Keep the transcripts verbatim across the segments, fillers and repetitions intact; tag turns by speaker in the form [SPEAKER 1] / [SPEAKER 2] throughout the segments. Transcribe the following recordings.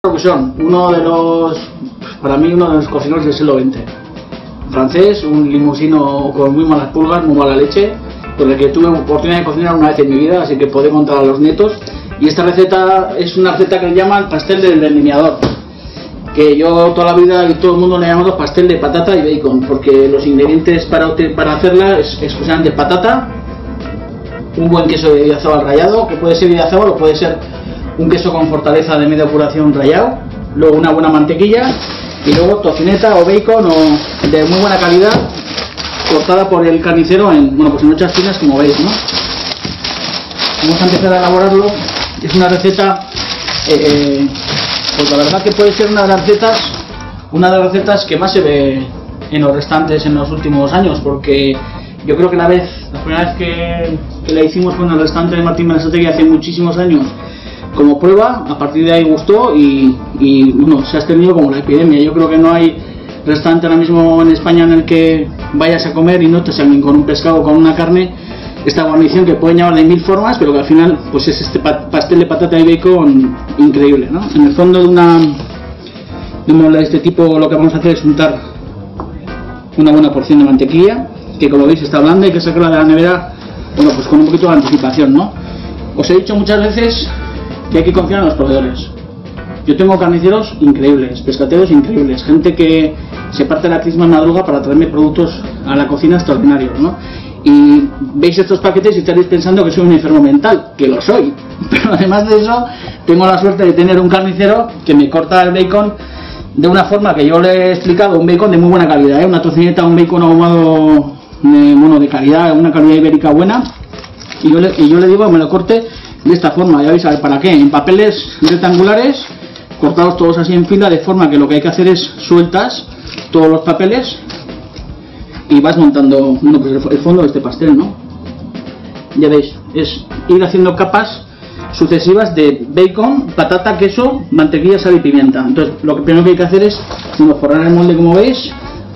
[SPEAKER 1] Que son uno de los, para mí uno de los cocineros del siglo veinte, francés, un limusino con muy malas pulgas, muy mala leche, con el que tuve oportunidad de cocinar una vez en mi vida, así que podré contar a los nietos. Y esta receta es una receta que le llaman pastel del deslineador, que yo toda la vida y todo el mundo le ha llamado pastel de patata y bacon, porque los ingredientes para, para hacerla es exclusivamente patata, un buen queso de Idiazábal rallado, que puede ser Idiazábal o puede ser un queso con fortaleza de media curación rallado, luego una buena mantequilla y luego tocineta o bacon o de muy buena calidad cortada por el carnicero en, bueno, pues en muchas finas, como veis, ¿no? Vamos a empezar a elaborarlo. Es una receta, eh, pues la verdad que puede ser una de las recetas, una de las recetas que más se ve en los restaurantes en los últimos años, porque yo creo que la vez, la primera vez que, que la hicimos fue en el restaurante de Martín Berasategui hace muchísimos años, como prueba. A partir de ahí gustó y, y bueno, se ha extendido como la epidemia. Yo creo que no hay restaurante ahora mismo en España en el que vayas a comer y no te salgan con un pescado o con una carne esta guarnición, que pueden llamar de mil formas, pero que al final pues es este pastel de patata y bacon increíble, ¿no? En el fondo de una de una ola de este tipo lo que vamos a hacer es untar una buena porción de mantequilla, que como veis está blanda, y que sacarla de la nevera, bueno, pues con un poquito de anticipación, ¿no? Os he dicho muchas veces que hay que confiar en los proveedores. Yo tengo carniceros increíbles, pescateros increíbles, gente que se parte la crisma en madruga para traerme productos a la cocina extraordinarios, ¿no? Y veis estos paquetes y estaréis pensando que soy un enfermo mental, que lo soy, pero además de eso tengo la suerte de tener un carnicero que me corta el bacon de una forma que yo le he explicado, un bacon de muy buena calidad, ¿eh? Una tocineta, un bacon ahumado de, bueno, de calidad, una calidad ibérica buena, y yo le, y yo le digo que me lo corte de esta forma. Ya veis, a ver, ¿para qué? En papeles rectangulares, cortados todos así en fila, de forma que lo que hay que hacer es sueltas todos los papeles y vas montando, bueno, pues el fondo de este pastel, ¿no? Ya veis, es ir haciendo capas sucesivas de bacon, patata, queso, mantequilla, sal y pimienta. Entonces lo que primero que hay que hacer es, bueno, forrar el molde, como veis.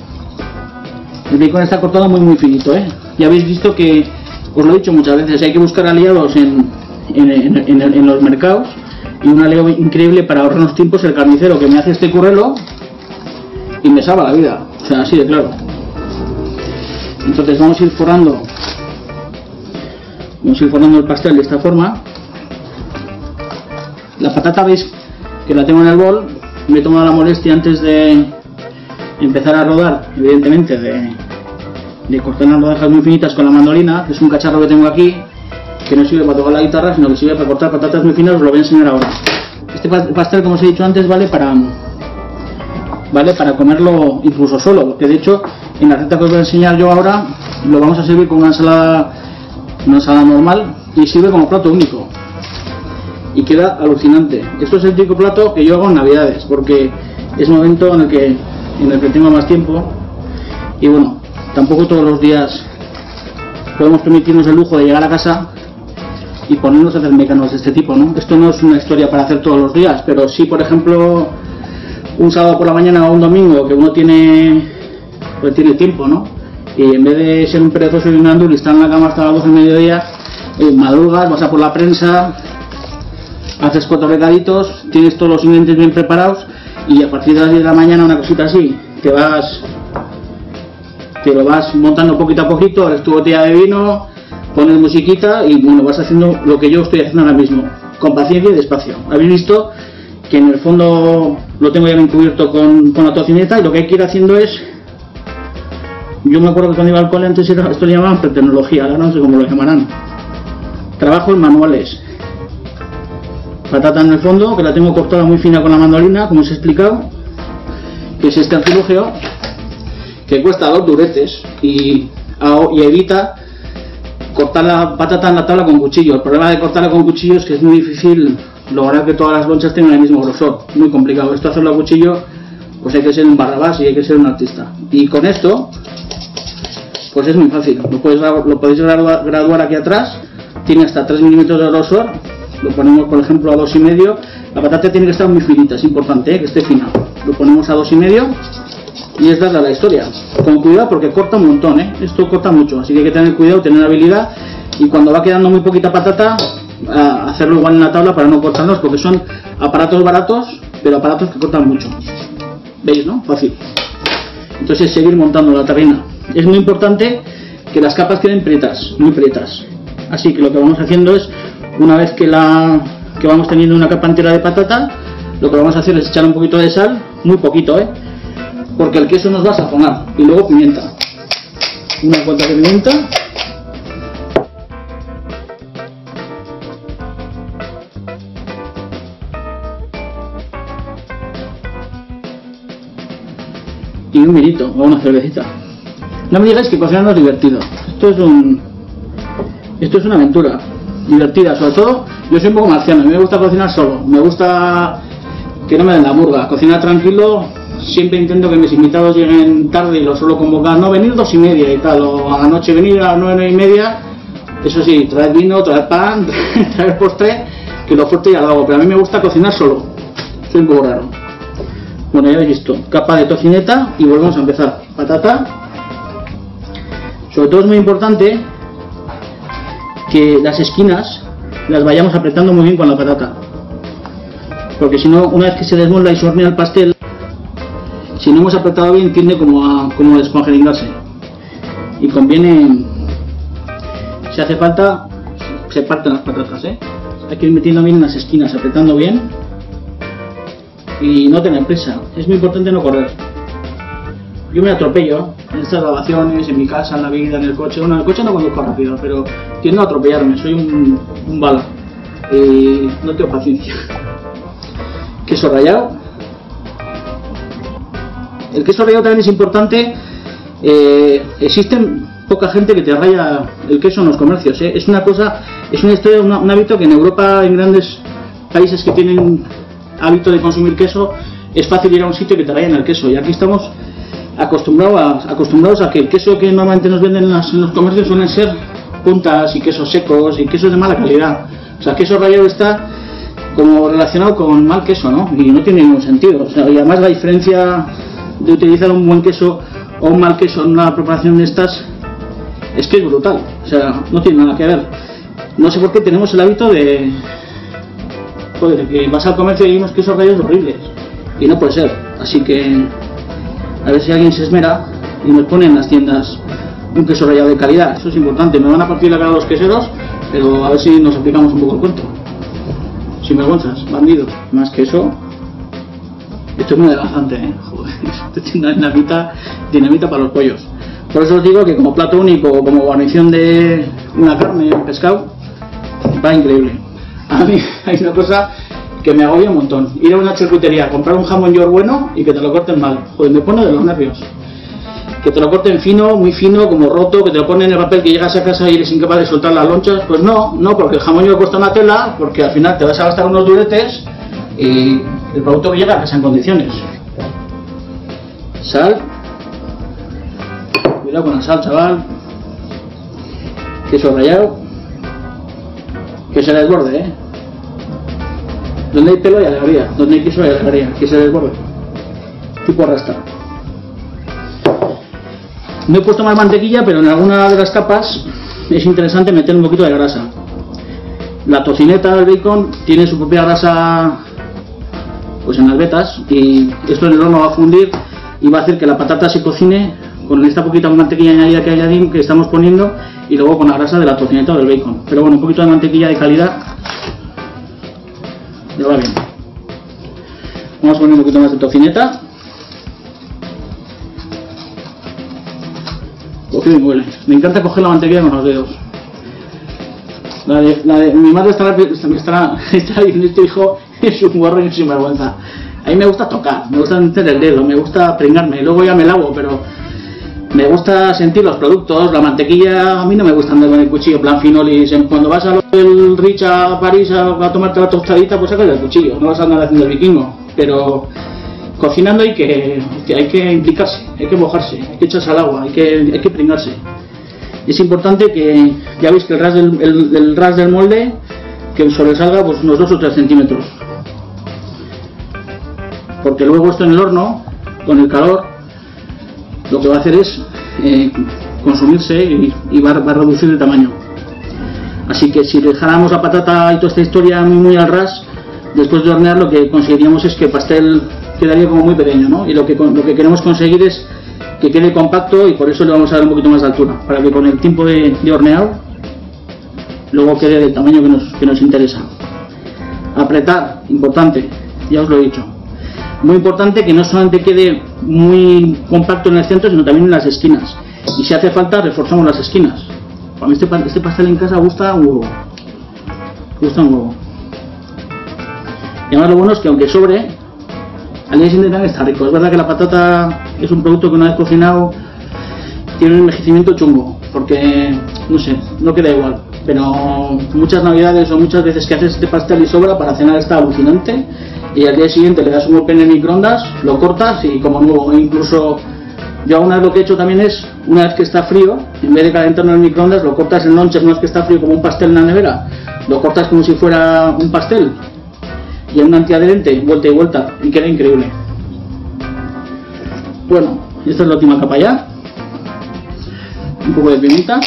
[SPEAKER 1] El bacon está cortado muy muy finito, ¿eh? Ya habéis visto que, os lo he dicho muchas veces, hay que buscar aliados en, en, en, en, en los mercados, y un aliado increíble para ahorrarnos tiempos, el carnicero, que me hace este currelo y me salva la vida, o sea, así de claro. Entonces vamos a ir forrando vamos a ir forrando el pastel de esta forma. La patata, veis que la tengo en el bol. Me he tomado la molestia, antes de empezar a rodar, evidentemente, de, de cortar las rodajas muy finitas con la mandolina, que es un cacharro que tengo aquí, que no sirve para tocar la guitarra, sino que sirve para cortar patatas muy finas. Os lo voy a enseñar ahora. Este pastel, como os he dicho antes, vale para vale para comerlo incluso solo, porque de hecho en la receta que os voy a enseñar yo ahora lo vamos a servir con una ensalada una ensalada normal, y sirve como plato único y queda alucinante. Esto es el típico plato que yo hago en Navidades, porque es un momento en el que en el que tengo más tiempo, y bueno, tampoco todos los días podemos permitirnos el lujo de llegar a casa y ponernos a hacer mecanos de este tipo, ¿no? Esto no es una historia para hacer todos los días, pero sí, por ejemplo, un sábado por la mañana o un domingo que uno tiene pues tiene tiempo, ¿no? Y en vez de ser un perezoso y un andul y estar en la cama hasta las doce del mediodía, eh, madrugas, vas a por la prensa, haces cuatro recaditos, tienes todos los ingredientes bien preparados, y a partir de las diez de la mañana, una cosita así, te vas te lo vas montando poquito a poquito, abres tu botella de vino, pones musiquita y bueno, vas haciendo lo que yo estoy haciendo ahora mismo, con paciencia y despacio. Habéis visto que en el fondo lo tengo ya bien cubierto con, con la tocineta, y lo que hay que ir haciendo es, yo me acuerdo que cuando iba al cole antes era, esto lo llamaban pretecnología, ahora no sé cómo lo llamarán, trabajo en manuales. Patata en el fondo, que la tengo cortada muy fina con la mandolina, como os he explicado, que es este artilugio que cuesta dos duretes y, y evita cortar la patata en la tabla con cuchillo. El problema de cortarla con cuchillo es que es muy difícil lograr que todas las lonchas tengan el mismo grosor, muy complicado. Esto, hacerlo a cuchillo, pues hay que ser un barrabás y hay que ser un artista. Y con esto pues es muy fácil, lo, puedes, lo podéis graduar, graduar aquí atrás, tiene hasta tres milímetros de grosor, lo ponemos por ejemplo a dos y medio. La patata tiene que estar muy finita, es importante, ¿eh? Que esté fina. Lo ponemos a dos y medio y es darle a la historia, con cuidado porque corta un montón, ¿eh? Esto corta mucho, así que hay que tener cuidado, tener habilidad, y cuando va quedando muy poquita patata, a hacerlo igual en la tabla para no cortarnos, porque son aparatos baratos pero aparatos que cortan mucho. ¿Veis, no? Fácil. Entonces seguir montando la terrina. Es muy importante que las capas queden prietas, muy prietas. Así que lo que vamos haciendo es, una vez que la que vamos teniendo una capa entera de patata, lo que vamos a hacer es echar un poquito de sal, muy poquito, ¿eh? Porque el queso nos va a sazonar. Y luego pimienta. Una cuanta de pimienta. Y un vinito o una cervecita. No me digáis que cocinar no es divertido. Esto es un esto es una aventura divertida. Sobre todo, yo soy un poco marciano. A mí me gusta cocinar solo. Me gusta que no me den la murga. Cocinar tranquilo. Siempre intento que mis invitados lleguen tarde y los suelo convocar. No, venir dos y media y tal. O a la noche venir a las nueve y media. Eso sí, traer vino, traer pan, traer postre. Que lo fuerte ya lo hago. Pero a mí me gusta cocinar solo. Soy un poco raro. Bueno, ya habéis visto, capa de tocineta y volvemos a empezar. Patata. Sobre todo es muy importante que las esquinas las vayamos apretando muy bien con la patata. Porque si no, una vez que se desmolda y se hornea el pastel, si no hemos apretado bien, tiende como a, como a descongelinarse. Y conviene, si hace falta, se parten las patatas, ¿eh? Hay que ir metiendo bien en las esquinas, apretando bien. Y no tener prisa, es muy importante no correr. Yo me atropello en estas grabaciones, en mi casa, en la vida, en el coche. Bueno, en el coche no conduzco rápido, pero tiendo a atropellarme, soy un, un bala. Eh, no tengo paciencia. Queso rallado. El queso rallado también es importante. Eh, existen poca gente que te raya el queso en los comercios, ¿eh? Es una cosa, es una historia, una, un hábito que en Europa, en grandes países que tienen hábito de consumir queso, es fácil ir a un sitio que te rayen el queso, y aquí estamos acostumbrados a, acostumbrados a que el queso que normalmente nos venden en, las, en los comercios suelen ser puntas y quesos secos y quesos de mala calidad. O sea, queso rallado está como relacionado con mal queso, ¿no? Y no tiene ningún sentido. O sea, y además la diferencia de utilizar un buen queso o un mal queso en una preparación de estas es que es brutal. O sea, no tiene nada que ver. No sé por qué tenemos el hábito de... Joder, que vas al comercio y hay unos quesos rallados horribles. Y no puede ser. Así que a ver si alguien se esmera y nos pone en las tiendas un queso rallado de calidad. Eso es importante. Me van a partir la cara los queseros, pero a ver si nos aplicamos un poco el cuento. Sin vergüenzas, bandidos. Más que eso, esto es muy adelgazante, ¿eh? Joder, esto es dinamita, dinamita para los pollos. Por eso os digo que como plato único o como guarnición de una carne, un pescado, va increíble. A mí hay una cosa que me agobia un montón: ir a una charcutería, comprar un jamón york bueno y que te lo corten mal. Joder, me pone de los nervios. Que te lo corten fino, muy fino, como roto, que te lo ponen en el papel, que llegas a casa y eres incapaz de soltar las lonchas. Pues no, no, porque el jamón york cuesta una tela, porque al final te vas a gastar unos duretes y el producto que llega a casa en condiciones. Sal. Cuidado con la sal, chaval. Queso rallado. Que se desborde, ¿eh? Donde hay pelo hay alegría, donde hay queso hay alegría, que se desborde. Tipo arrastra. No he puesto más mantequilla, pero en alguna de las capas es interesante meter un poquito de grasa. La tocineta del bacon tiene su propia grasa, pues en las vetas, y esto en el horno va a fundir y va a hacer que la patata se cocine con esta poquita mantequilla añadida que, añadimos, que estamos poniendo, y luego con la grasa de la tocineta o del bacon. Pero bueno, un poquito de mantequilla de calidad ya va bien. Vamos a poner un poquito más de tocineta. Cogido y muele. Me encanta coger la mantequilla con los dedos. La de, la de, mi madre estará, estará, estará diciendo: este hijo es un guarro y un sinvergüenza. A mí me gusta tocar, me gusta meter el dedo, me gusta pringarme, luego ya me lavo, pero me gusta sentir los productos. La mantequilla, a mí no me gusta andar con el cuchillo plan finolis. Cuando vas a lo del Rich a París a, a tomarte la tostadita, pues sacas el cuchillo, no vas a andar haciendo el vikingo. Pero cocinando hay que, hay que implicarse, hay que mojarse, hay que echarse al agua, hay que, hay que pringarse. Es importante que, ya veis que el ras del, el, el ras del molde, que sobresalga pues unos dos o tres centímetros. Porque luego esto en el horno, con el calor, lo que va a hacer es eh, consumirse y, y va, va a reducir el tamaño. Así que si dejáramos la patata y toda esta historia muy, muy al ras, después de hornear lo que conseguiríamos es que el pastel quedaría como muy pequeño, ¿no? Y lo que, lo que queremos conseguir es que quede compacto, y por eso le vamos a dar un poquito más de altura, para que con el tiempo de, de horneado luego quede del tamaño que nos, que nos interesa. Apretar, importante, ya os lo he dicho. Muy importante que no solamente quede muy compacto en el centro, sino también en las esquinas. Y si hace falta, reforzamos las esquinas. Para mí este, este pastel en casa gusta un huevo. Gusta un huevo. Y además lo bueno es que aunque sobre, al día siguiente también está rico. Es verdad que la patata es un producto que una vez cocinado tiene un envejecimiento chungo, porque, no sé, no queda igual. Pero muchas navidades o muchas veces que haces este pastel y sobra, para cenar está alucinante. Y al día siguiente le das un golpe en el microondas, lo cortas y como nuevo. E incluso yo alguna vez lo que he hecho también es, una vez que está frío, en vez de calentarlo en el microondas, lo cortas en lonches, no es que está frío como un pastel en la nevera, lo cortas como si fuera un pastel y en un antiadherente, vuelta y vuelta, y queda increíble. Bueno, esta es la última capa ya. Un poco de pimienta.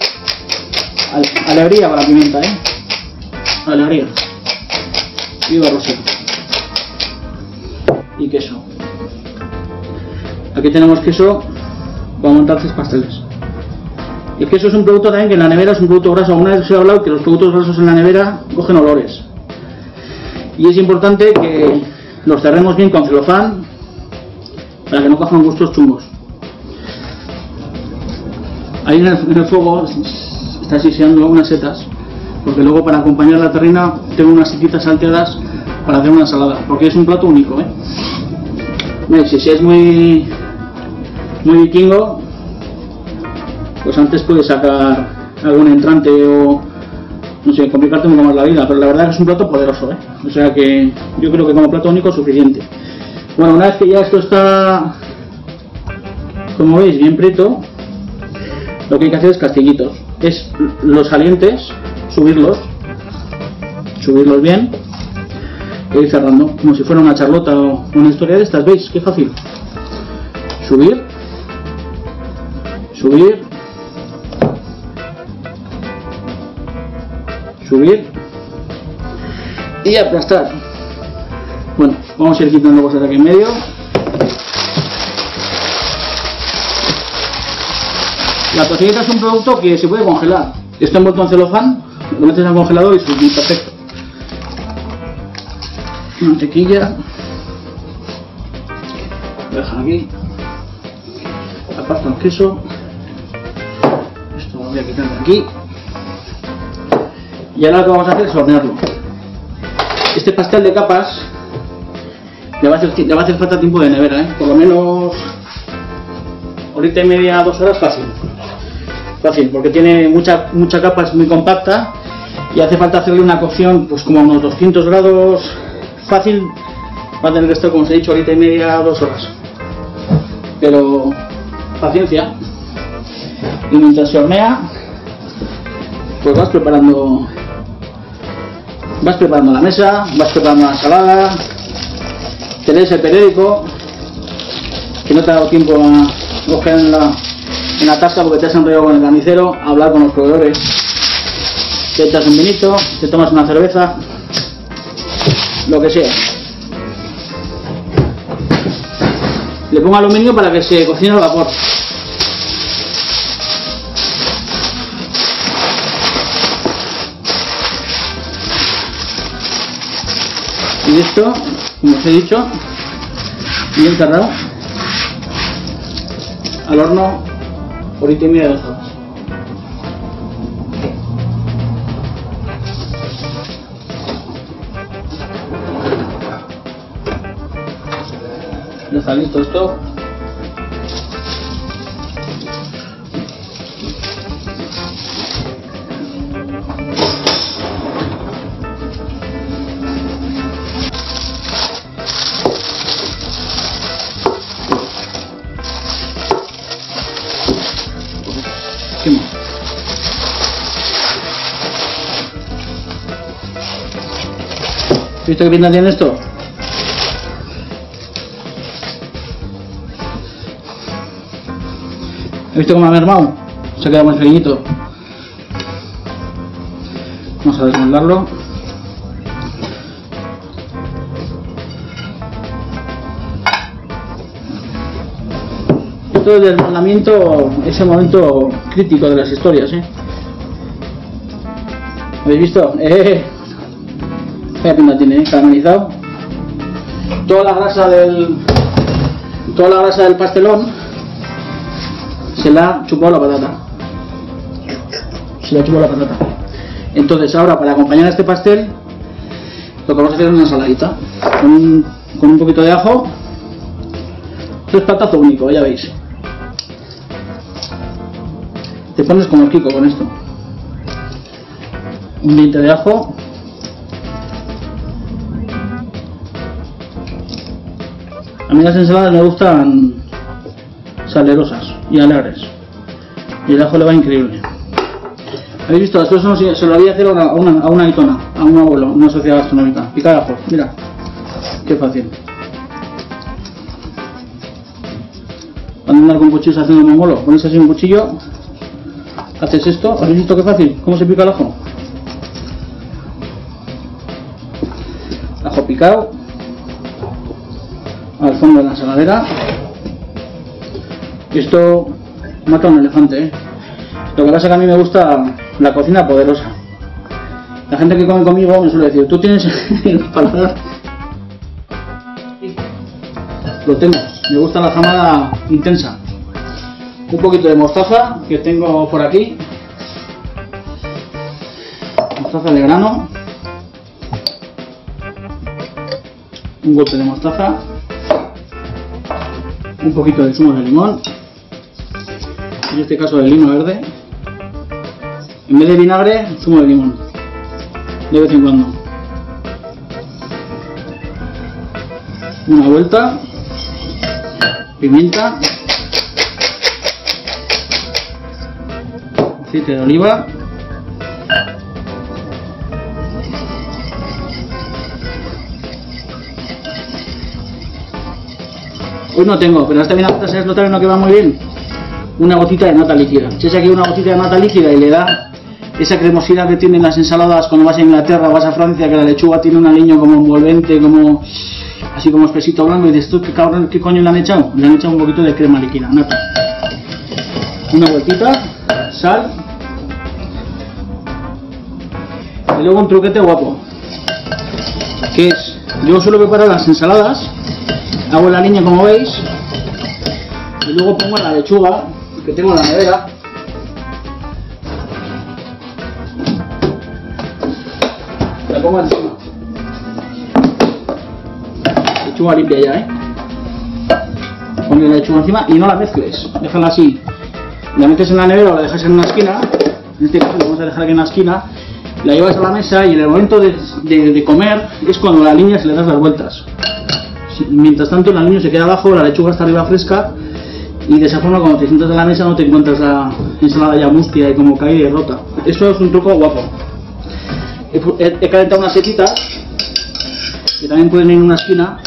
[SPEAKER 1] Alegría para la pimienta, eh. Alegría. Viva Rusia. Y queso. Aquí tenemos queso para montar tres pasteles. El queso es un producto también que en la nevera es un producto graso. Una vez os he hablado que los productos grasos en la nevera cogen olores. Y es importante que los cerremos bien con celofán para que no cojan gustos chungos. Ahí en el, en el fuego está siseando unas setas, porque luego para acompañar la terrina tengo unas setitas salteadas para hacer una ensalada, porque es un plato único, ¿eh? Si, si es muy muy vikingo, pues antes puedes sacar algún entrante o no sé, complicarte un poco más la vida, pero la verdad es que es un plato poderoso, ¿eh? O sea que yo creo que como plato único es suficiente. Bueno, una vez que ya esto está, como veis, bien preto, lo que hay que hacer es castillitos. Es los salientes, subirlos, subirlos bien, e ir cerrando, como si fuera una charlota o una historia de estas. ¿Veis? Qué fácil. Subir, subir, subir y aplastar. Bueno, vamos a ir quitando cosas aquí en medio. La tocineta es un producto que se puede congelar. Está envuelto en celofán, lo metes al congelador y es perfecto. Mantequilla. Lo dejan aquí. Aparto el queso. Esto lo voy a quitar de aquí. Y ahora lo que vamos a hacer es hornearlo. Este pastel de capas le va a hacer, le va a hacer falta tiempo de nevera, ¿eh? Por lo menos horita y media, dos horas fácil. Fácil, porque tiene mucha, mucha capa, es muy compacta y hace falta hacerle una cocción pues como a unos doscientos grados fácil. Va a tener que estar, como os he dicho, horita y media, dos horas. Pero paciencia. Y mientras se hornea, pues vas preparando vas preparando la mesa, vas preparando la ensalada, te lees el periódico, que no te ha dado tiempo a coger en la, en la tasca porque te has enrollado con el carnicero, a hablar con los proveedores, te echas un vinito, te tomas una cerveza, lo que sea. Le pongo aluminio para que se cocine al vapor. Y esto, como os he dicho, bien cerrado, al horno, horita y media, dos horas. Ya está listo esto. ¿Visto qué pinta tiene esto? ¿Has visto cómo ha mermado? Se ha quedado muy pequeñito. Vamos a desmontarlo. momento del desmoldamiento es el momento crítico de las historias, ¿eh? ¿Habéis visto? Eh, qué pinta tiene, ¿eh? Caramelizado. Toda la grasa del toda la grasa del pastelón se la ha chupado la patata. Se la ha chupado la patata. Entonces ahora, para acompañar a este pastel, lo que vamos a hacer es una ensaladita con un, con un poquito de ajo. Esto es platazo único, ya veis. Te pones como el Kiko con esto. Un diente de ajo. A mí las ensaladas me gustan salerosas y alegres. Y el ajo le va increíble. ¿Habéis visto? Esto no se, se lo había hacer a una, a una, a una icona, a un abuelo, una sociedad gastronómica. Picar ajo, mira. Qué fácil. Cuando andar con cuchillos haciendo mongolo, pones así un cuchillo, haces esto. ¿Habéis visto qué fácil? ¿Cómo se pica el ajo? Ajo picado al fondo de la ensaladera. Y esto mata a un elefante, ¿eh? Lo que pasa es que a mí me gusta la cocina poderosa. La gente que come conmigo me suele decir, tú tienes el paladar. Lo tengo, me gusta la jamada intensa. Un poquito de mostaza que tengo por aquí. Mostaza de grano. Un golpe de mostaza. Un poquito de zumo de limón. En este caso de lino verde. En vez de vinagre, zumo de limón. De vez en cuando. Una vuelta. Pimienta. Aceite de oliva. Hoy no tengo, pero esta vinagreta, ¿sabes lo también que va muy bien? Una gotita de nata líquida. Si es aquí una gotita de nata líquida y le da esa cremosidad que tienen las ensaladas cuando vas a Inglaterra, vas a Francia, que la lechuga tiene un aliño como envolvente, como así como espesito blanco, y dices, ¿tú qué, cabrón, qué coño le han echado? Le han echado un poquito de crema líquida, nata. Una vueltita, sal. Y luego un truquete guapo, que es, yo suelo preparar las ensaladas, hago la línea como veis, y luego pongo la lechuga que tengo en la nevera. La pongo encima. Lechuga limpia ya, ¿eh? Ponle la lechuga encima y no la mezcles, déjala así. La metes en la nevera o la dejas en una esquina. En este caso la vamos a dejar aquí en la esquina. La llevas a la mesa y en el momento de, de, de comer es cuando la línea se le das las vueltas. Mientras tanto el aliño se queda abajo, la lechuga está arriba fresca, y de esa forma cuando te sientas en la mesa no te encuentras la ensalada ya mustia y como caída y rota. Eso es un truco guapo. He, he, he calentado unas setitas que también pueden ir en una esquina.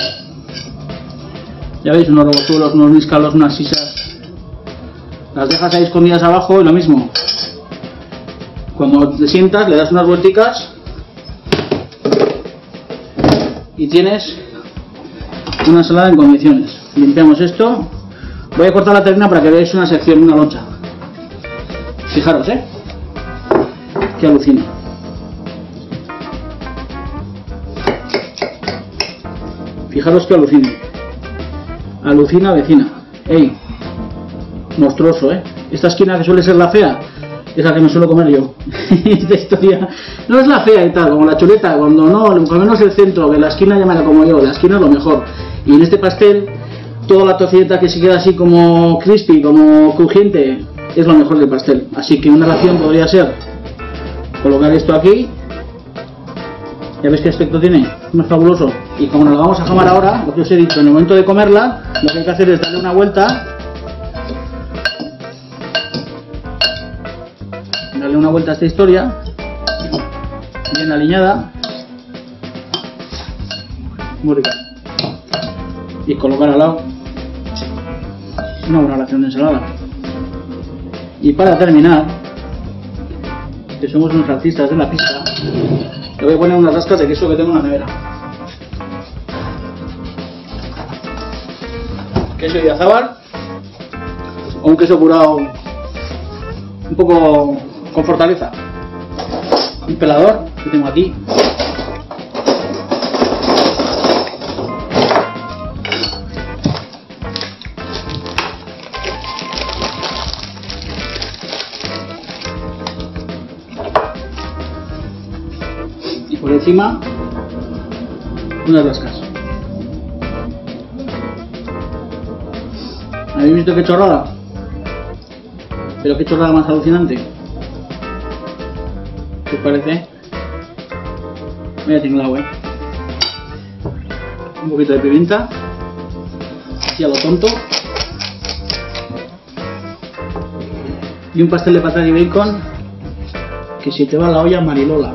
[SPEAKER 1] Ya veis, unos robozuelos, unos níscalos, unas sisas. Las dejas ahí escondidas abajo y lo mismo. Cuando te sientas le das unas vuelticas y tienes una ensalada en condiciones. Limpiamos esto. Voy a cortar la terrina para que veáis una sección, una loncha. Fijaros, ¿eh? Que alucina. Fijaros que alucina. Alucina vecina. ¡Ey! Monstruoso, ¿eh? Esta esquina que suele ser la fea es la que me suelo comer yo. Esta historia no es la fea y tal, como la chuleta, cuando no, por lo menos el centro, que la esquina ya me la como yo, la esquina es lo mejor. Y en este pastel, toda la tocineta que se queda así como crispy, como crujiente, es lo mejor del pastel. Así que una ración podría ser colocar esto aquí. Ya ves qué aspecto tiene, no es fabuloso. Y como nos lo vamos a jamar ahora, lo que os he dicho, en el momento de comerla, lo que hay que hacer es darle una vuelta. Darle una vuelta a esta historia, bien alineada, muy rica, y colocar al lado una buena ración de ensalada. Y para terminar, que somos unos artistas de la pizza, le voy a poner unas rascas de queso que tengo en la nevera. Queso Idiazábal, o un queso curado un poco con fortaleza. Un pelador que tengo aquí. Y por encima unas rascas. ¿Habéis visto qué chorrada? Pero qué chorrada más alucinante. ¿Qué os parece? Mira, tinglado, eh. Un poquito de pimienta. Así a lo tonto. Y un pastel de patata y bacon. Que si te va la olla, Marilola.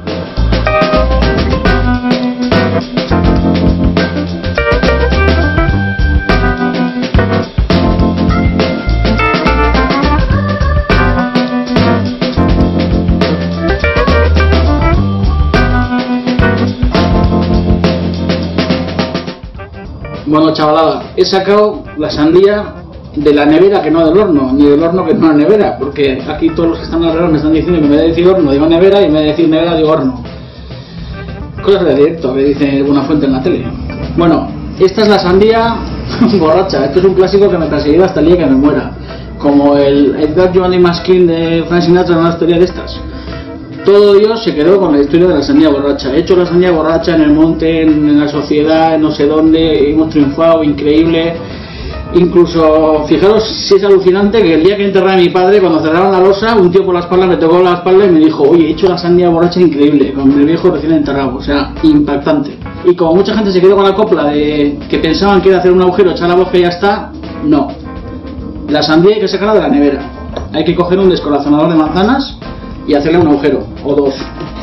[SPEAKER 1] Bueno, chavalada, he sacado la sandía de la nevera que no del horno, ni del horno que no la nevera, porque aquí todos los que están alrededor me están diciendo que en vez de decir horno digo nevera y en vez de decir nevera digo horno. Cosas de directo que dice Buenafuente en la tele. Bueno, esta es la sandía borracha. Esto es un clásico que me perseguirá hasta el día que me muera, como el Edgar Giovanni Maskin de Frank Sinatra, una historia de estas. Todo Dios se quedó con la historia de la sandía borracha. He hecho la sandía borracha en el monte, en la sociedad, en no sé dónde, hemos triunfado, increíble. Incluso, fijaros si es alucinante que el día que enterré a mi padre, cuando cerraron la losa, un tío por la espalda me tocó la espalda y me dijo: oye, he hecho la sandía borracha increíble, con mi viejo recién enterrado. O sea, impactante. Y como mucha gente se quedó con la copla de que pensaban que era hacer un agujero, echar la vodka y ya está, no. La sandía hay que sacarla de la nevera. Hay que coger un descorazonador de manzanas y hacerle un agujero, o dos.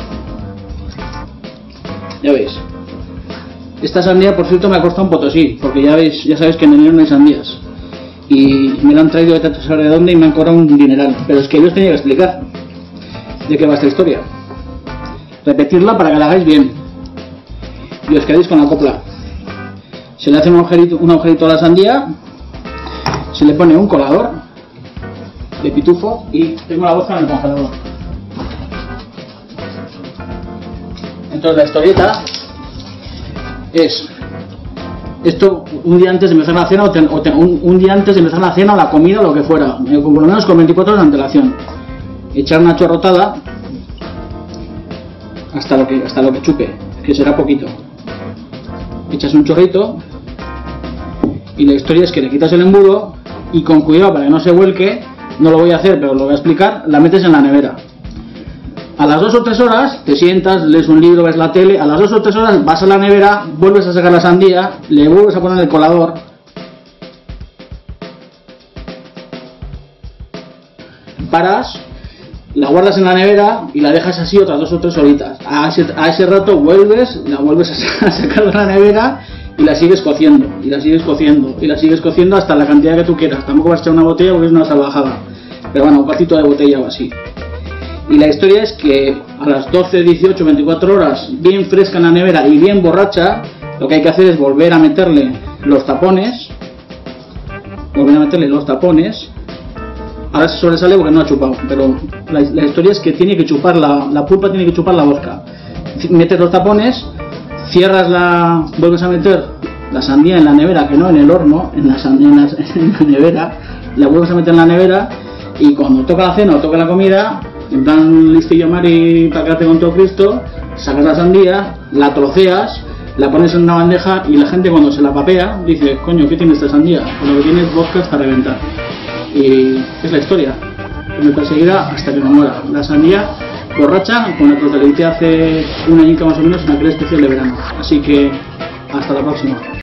[SPEAKER 1] Ya veis. Esta sandía, por cierto, me ha costado un potosí, porque ya veis, ya sabéis que en enero no hay sandías. Y me la han traído de tanto saber de dónde y me han cobrado un dineral. Pero es que yo os tenía que explicar de qué va esta historia. Repetirla para que la hagáis bien. Y os quedéis con la copla. Se le hace un agujerito, un agujerito a la sandía, se le pone un colador de pitufo y tengo la bolsa en el congelador. Entonces la historieta es esto: un día antes de empezar la cena o, ten, o ten, un, un día antes de empezar la cena o la comida o lo que fuera, eh, por lo menos con veinticuatro horas de antelación, echar una chorrotada hasta lo que hasta lo que chupe, que será poquito. Echas un chorrito y la historia es que le quitas el embudo y con cuidado para que no se vuelque, no lo voy a hacer pero lo voy a explicar, la metes en la nevera. A las dos o tres horas te sientas, lees un libro, ves la tele. A las dos o tres horas vas a la nevera, vuelves a sacar la sandía, le vuelves a poner el colador, paras, la guardas en la nevera y la dejas así otras dos o tres horitas. A ese, a ese rato vuelves, la vuelves a sacar de la nevera y la sigues cociendo, y la sigues cociendo, y la sigues cociendo hasta la cantidad que tú quieras. Tampoco vas a echar una botella porque es una salvajada, pero bueno, un cuartito de botella o así. Y la historia es que a las doce, dieciocho, veinticuatro horas, bien fresca en la nevera y bien borracha, lo que hay que hacer es volver a meterle los tapones, volver a meterle los tapones. Ahora se sobresale porque no ha chupado, pero la, la historia es que tiene que chupar, la, la pulpa tiene que chupar la vodka. Metes los tapones, cierras la, vuelves a meter la sandía en la nevera, que no en el horno, en la, en la, en la nevera, la vuelves a meter en la nevera y cuando toca la cena o toca la comida, en plan listillo Mari para quedarte con todo Cristo, sacas la sandía, la troceas, la pones en una bandeja y la gente cuando se la papea dice: coño, ¿qué tiene esta sandía? Pues lo que tiene es vodka hasta reventar. Y es la historia que me perseguirá hasta que me muera. La sandía borracha con la que os la edité hace un añito más o menos en aquel especial de verano. Así que hasta la próxima.